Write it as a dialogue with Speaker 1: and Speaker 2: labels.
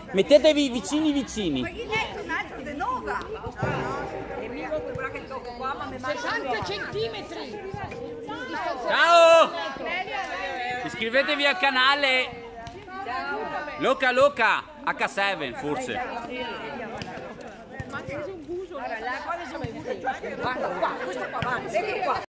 Speaker 1: Mettetevi vicini vicini.
Speaker 2: Un altro di Nova. E mio quella che tocco qua, ma mi
Speaker 3: 60 centimetri.
Speaker 1: Ciao! Iscrivetevi al canale. Loca Loca H7 forse.
Speaker 2: Guarda qua, questo qua, guarda, vedi qua.